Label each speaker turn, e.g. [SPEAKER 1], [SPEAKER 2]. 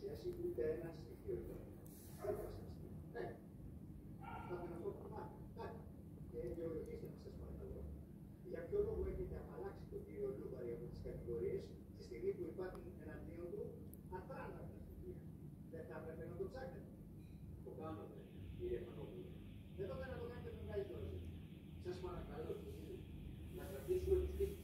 [SPEAKER 1] παρουσιάσει ούτε ένα στοιχείο. Ναι. Θα με αυτό το μάθημα. Και γεωλογήστε μας, σας παρακαλώ. Για ποιο λόγο έχετε απαλλάξει τον κύριο Λούβαρη από τις κατηγορίες τη στιγμή που υπάρχουν εναντίον του ατράναρτα στοιχεία? Δεν θα έπρεπε να το ψάχνετε?
[SPEAKER 2] Το κάνετε, κύριε Πανόπουλο.
[SPEAKER 1] Δεν τότε να το κάνετε με μεγαλύτερο ζήτημα. Σας παρακαλώ, κύριε, να κρατήσουμε τους τύπους.